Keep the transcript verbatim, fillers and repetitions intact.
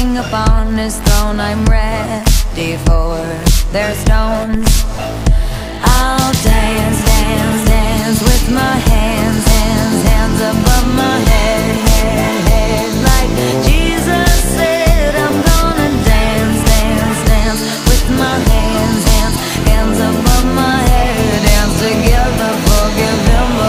king upon his throne, I'm ready for their stones.